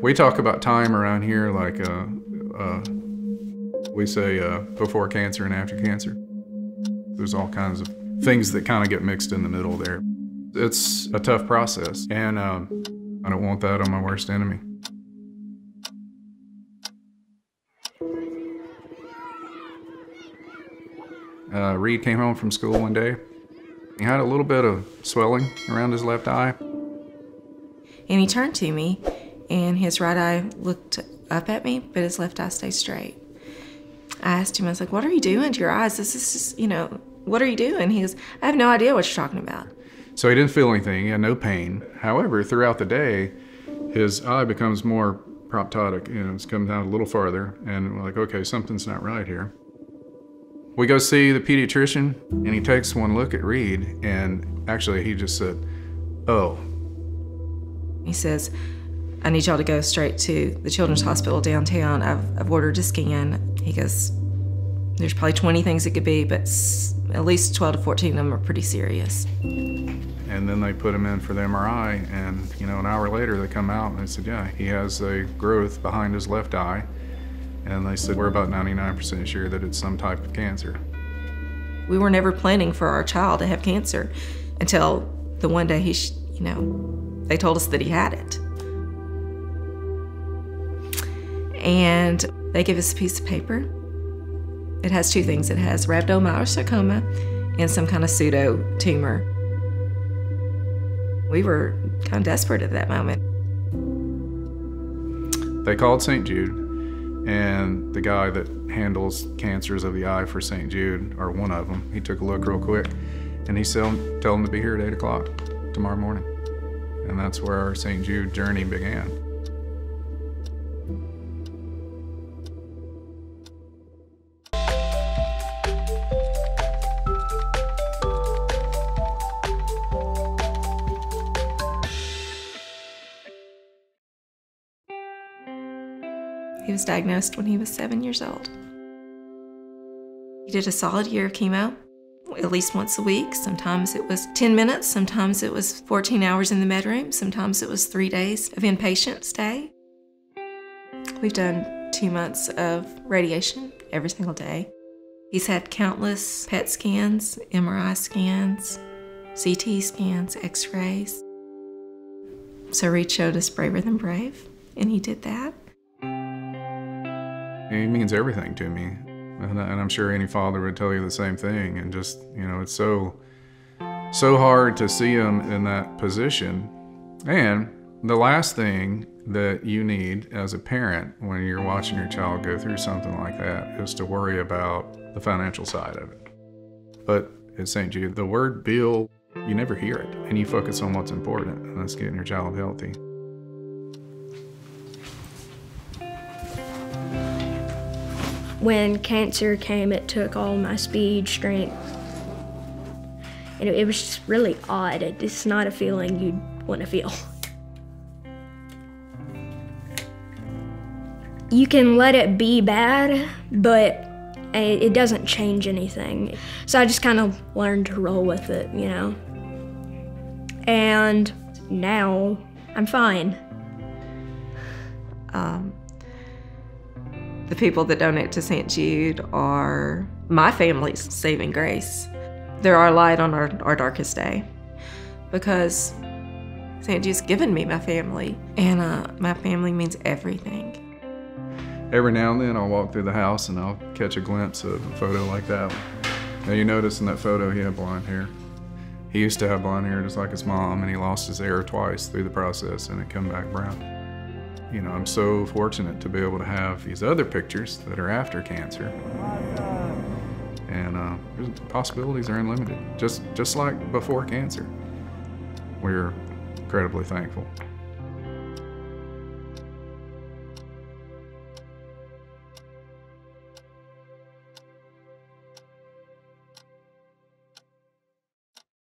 We talk about time around here like we say before cancer and after cancer. There's all kinds of things that kind of get mixed in the middle there. It's a tough process, and I don't want that on my worst enemy. Reid came home from school one day. He had a little bit of swelling around his left eye. And he turned to me, and his right eye looked up at me, but his left eye stayed straight. I asked him, I was like, what are you doing to your eyes? This is just, you know, what are you doing? He goes, I have no idea what you're talking about. So he didn't feel anything, he had no pain. However, throughout the day, his eye becomes more proptotic, you know, it's come down a little farther, and we're like, okay, something's not right here. We go see the pediatrician, and he takes one look at Reid, and actually he just said, oh. He says, I need y'all to go straight to the Children's Hospital downtown. I've ordered a scan. He goes, there's probably 20 things it could be, but at least 12 to 14 of them are pretty serious. And then they put him in for the MRI, and you know, an hour later they come out and they said, yeah, he has a growth behind his left eye. And they said, we're about 99% sure that it's some type of cancer. We were never planning for our child to have cancer until the one day they told us that he had it. And they gave us a piece of paper. It has two things. It has rhabdomyosarcoma and some kind of pseudo tumor. We were kind of desperate at that moment. They called St. Jude, and the guy that handles cancers of the eye for St. Jude, or one of them, he took a look real quick, and he said, tell him to be here at 8 o'clock tomorrow morning. And that's where our St. Jude journey began. He was diagnosed when he was 7 years old. He did a solid year of chemo, at least once a week. Sometimes it was 10 minutes, sometimes it was 14 hours in the med room, sometimes it was 3 days of inpatient stay. We've done 2 months of radiation every single day. He's had countless PET scans, MRI scans, CT scans, x-rays. So Reid showed us braver than brave, and he did that. He means everything to me, and I'm sure any father would tell you the same thing. And just, you know, it's so hard to see him in that position. And the last thing that you need as a parent when you're watching your child go through something like that is to worry about the financial side of it. But at St. Jude, the word bill, you never hear it, and you focus on what's important, and that's getting your child healthy. When cancer came, it took all my speed, strength, and it was just really odd. It's not a feeling you'd want to feel. You can let it be bad, but it doesn't change anything. So I just kind of learned to roll with it, you know. And now I'm fine. The people that donate to St. Jude are my family's saving grace. They're our light on our darkest day, because St. Jude's given me my family, and my family means everything. Every now and then I'll walk through the house and I'll catch a glimpse of a photo like that. Now you notice in that photo he had blonde hair. He used to have blonde hair just like his mom, and he lost his hair twice through the process and it come back brown. You know, I'm so fortunate to be able to have these other pictures that are after cancer. And the possibilities are unlimited, just like before cancer. We're incredibly thankful.